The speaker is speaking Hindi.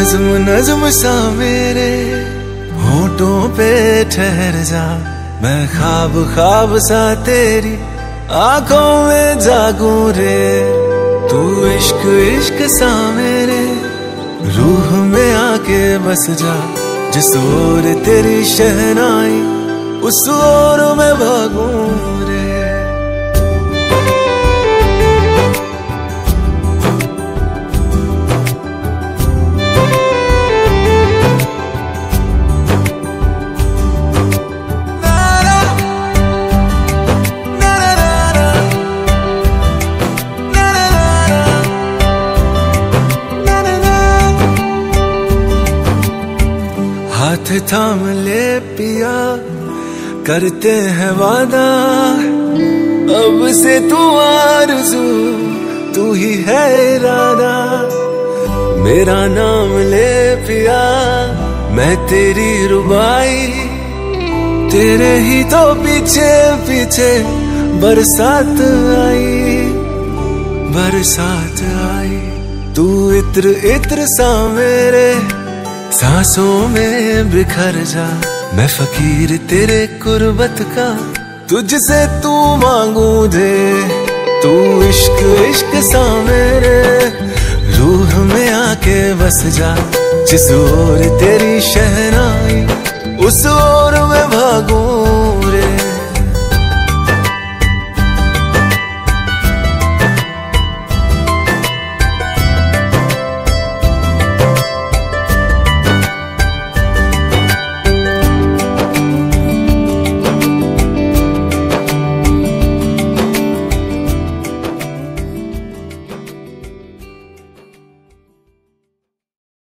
नज्म नज्म सा मेरे होठों पे ठहर जा, मैं ख्वाब ख्वाब सा तेरी आंखों में जागूं रे। तू इश्क इश्क सा मेरे रूह में आके बस जा, जिस ओर तेरी शहनाई उस ओर मैं भागूं रे। हाथ थाम ले पिया, करते हैं वादा, अब से तू आरज़ू तू ही है इरादा। मेरा नाम ले पिया, मैं तेरी रुबाई, तेरे ही तो पीछे पीछे बरसात आई, बरसात आई। तू इत्र इत्र सा मेरे सांसों में बिखर जा, मैं फकीर तेरे कुर्बत का, तुझसे तू मांगू दे। तू इश्क इश्क सा मेरे रूह में आके बस जा, जिस ओर तेरी शहनाई उस ओर मैं भागूं